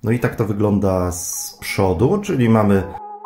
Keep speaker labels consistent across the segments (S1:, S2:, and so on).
S1: No i tak to wygląda z przodu, czyli mamy...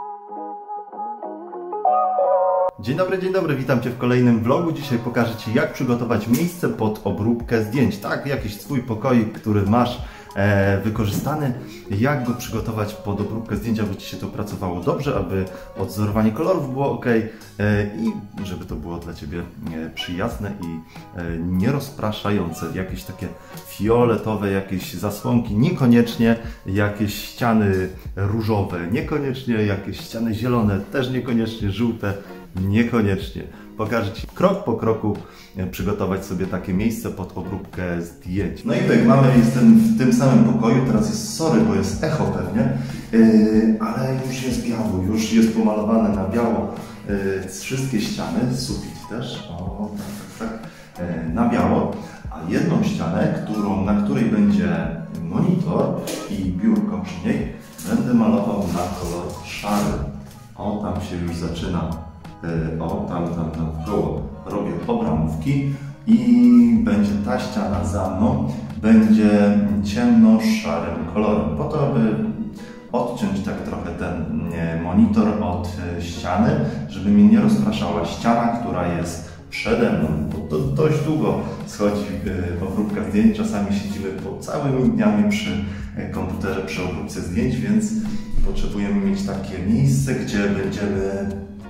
S1: Dzień dobry, witam Cię w kolejnym vlogu. Dzisiaj pokażę Ci, jak przygotować miejsce pod obróbkę zdjęć. Tak, jakiś swój pokoik, który masz wykorzystany, jak go przygotować pod obróbkę zdjęć, aby Ci się to pracowało dobrze, aby odzorowanie kolorów było ok i żeby to było dla Ciebie przyjazne i nierozpraszające. Jakieś takie fioletowe, jakieś zasłonki, niekoniecznie jakieś ściany różowe, niekoniecznie jakieś ściany zielone, też niekoniecznie żółte, niekoniecznie. Pokażę Ci krok po kroku przygotować sobie takie miejsce pod obróbkę zdjęć. No i tak, jestem w tym samym pokoju, teraz jest sorry, bo jest echo pewnie, ale już jest biało, już jest pomalowane na biało wszystkie ściany, sufit też, o tak, na biało, a jedną ścianę, na której będzie monitor i biurko przy niej, będę malował na kolor szary. O, tam się już zaczyna. Tam w koło robię obramówki i będzie ta ściana za mną, będzie ciemno-szarym kolorem, po to, aby odciąć tak trochę ten monitor od ściany, żeby mnie nie rozpraszała ściana, która jest przede mną, bo to dość długo schodzi obróbka zdjęć, czasami siedzimy po całymi dniami przy komputerze, przy obróbce zdjęć, więc potrzebujemy mieć takie miejsce, gdzie będziemy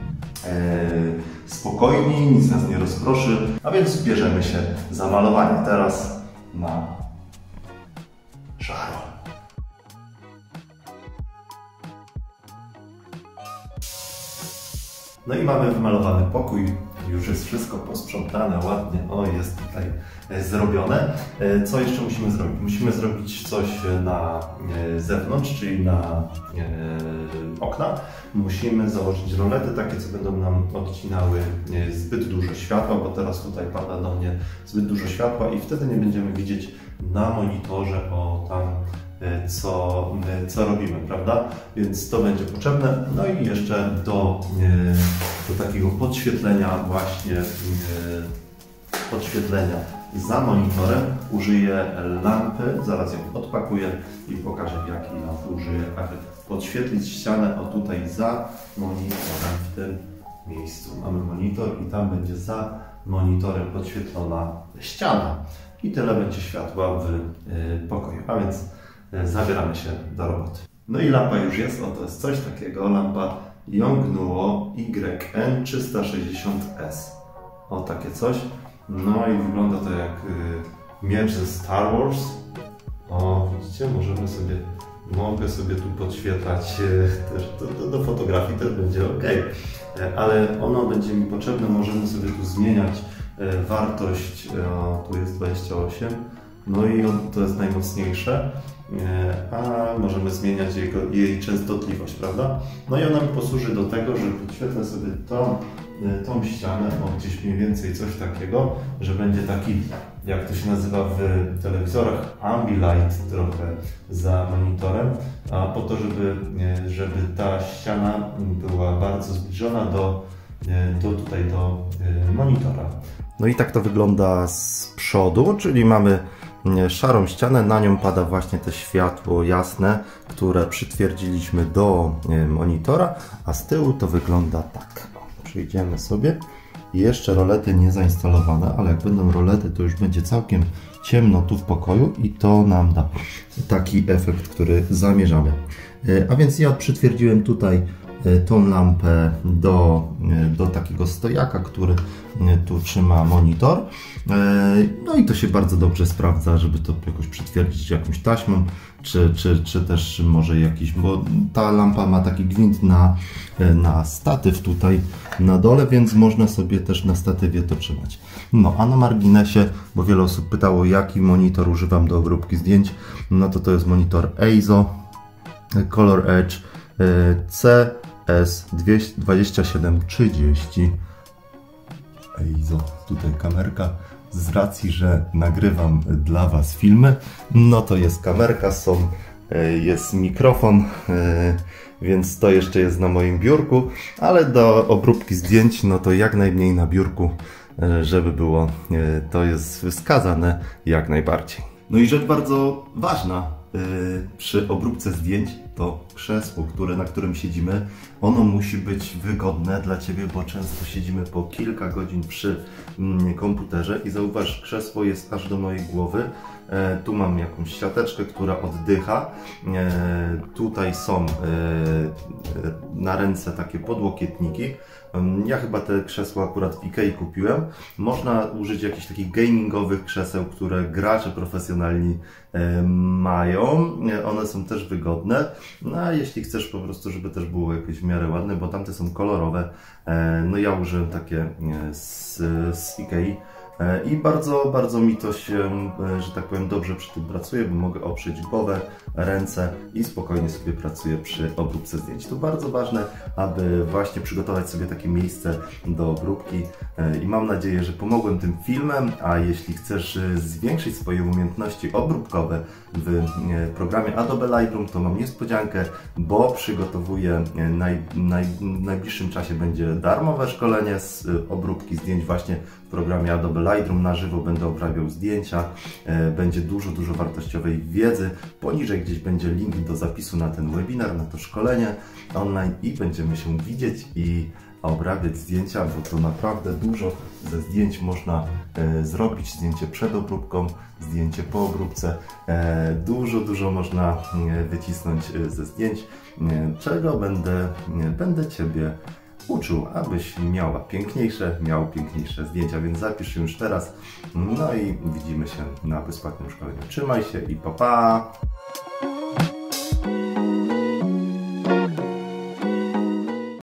S1: spokojni, nic nas nie rozproszy, a więc bierzemy się za malowanie. Teraz na szaro. No i mamy wymalowany pokój, już jest wszystko posprzątane ładnie, jest tutaj zrobione. Co jeszcze musimy zrobić? Musimy zrobić coś na zewnątrz, czyli na okna. Musimy założyć rolety takie, co będą nam odcinały zbyt dużo światła, bo teraz tutaj pada do mnie zbyt dużo światła i wtedy nie będziemy widzieć na monitorze tam co robimy, prawda? Więc to będzie potrzebne. No i jeszcze do takiego podświetlenia właśnie podświetlenia za monitorem użyję lampy, zaraz ją odpakuję i pokażę, jakiej lampy użyję, aby podświetlić ścianę. Tutaj za monitorem, w tym miejscu mamy monitor i tam będzie za monitorem podświetlona ściana i tyle będzie światła w pokoju, a więc zabieramy się do roboty. No i lampa już jest, to jest coś takiego, lampa Yongnuo YN360S. Takie coś. No i wygląda to jak miecz ze Star Wars. Widzicie, mogę sobie tu podświetlać też do fotografii, też będzie ok. Ale ono będzie mi potrzebne, możemy sobie tu zmieniać wartość, tu jest 28, no i to jest najmocniejsze, a możemy zmieniać jej częstotliwość, prawda? No i ona mi posłuży do tego, że podświetlę sobie tą ścianę, gdzieś mniej więcej coś takiego, że będzie taki, jak to się nazywa w telewizorach, ambilight trochę za monitorem, a po to, żeby ta ściana była bardzo zbliżona do monitora. No i tak to wygląda z przodu, czyli mamy szarą ścianę, na nią pada właśnie to światło jasne, które przytwierdziliśmy do monitora, a z tyłu to wygląda tak. Przejdziemy sobie. Jeszcze rolety nie zainstalowane, ale jak będą rolety, to już będzie całkiem ciemno tu w pokoju i to nam da taki efekt, który zamierzamy. A więc ja przytwierdziłem tutaj tą lampę do takiego stojaka, który tu trzyma monitor. No i to się bardzo dobrze sprawdza, żeby to jakoś przytwierdzić jakąś taśmą, czy też może jakiś, bo ta lampa ma taki gwint na statyw tutaj na dole, więc można sobie też na statywie to trzymać. No a na marginesie, bo wiele osób pytało, jaki monitor używam do obróbki zdjęć, no to jest monitor EIZO Color Edge CS2730. EIZO, tutaj kamerka. Z racji, że nagrywam dla Was filmy, no to jest kamerka, jest mikrofon, więc to jeszcze jest na moim biurku, ale do obróbki zdjęć, no to jak najmniej na biurku, żeby było, to jest wskazane jak najbardziej. No i rzecz bardzo ważna, przy obróbce zdjęć, to krzesło, na którym siedzimy, ono musi być wygodne dla Ciebie, bo często siedzimy po kilka godzin przy komputerze i zauważ, krzesło jest aż do mojej głowy. Tu mam jakąś siateczkę, która oddycha. Tutaj są na ręce takie podłokietniki. Ja chyba te krzesła akurat w Ikei kupiłem. Można użyć jakichś takich gamingowych krzeseł, które gracze profesjonalni mają. One są też wygodne. No a jeśli chcesz po prostu, żeby też było jakieś w miarę ładne, bo tamte są kolorowe. No ja użyłem takie z Ikei. I bardzo, bardzo mi to się, że tak powiem, dobrze przy tym pracuje, bo mogę oprzeć głowę, ręce i spokojnie sobie pracuję przy obróbce zdjęć. To bardzo ważne, aby właśnie przygotować sobie takie miejsce do obróbki i mam nadzieję, że pomogłem tym filmem, a jeśli chcesz zwiększyć swoje umiejętności obróbkowe w programie Adobe Lightroom, to mam niespodziankę, bo przygotowuję, w najbliższym czasie będzie darmowe szkolenie z obróbki zdjęć właśnie w programie Adobe Lightroom. Na żywo będę obrabiał zdjęcia, będzie dużo wartościowej wiedzy. Poniżej gdzieś będzie link do zapisu na ten webinar, na to szkolenie online i będziemy się widzieć i obrabiać zdjęcia, bo to naprawdę dużo ze zdjęć można zrobić. Zdjęcie przed obróbką, zdjęcie po obróbce. Dużo można wycisnąć ze zdjęć, czego będę Ciebie uczył, abyś miał piękniejsze zdjęcia, więc zapisz się już teraz. No i widzimy się na bezpłatnym szkoleniu. Trzymaj się i pa pa!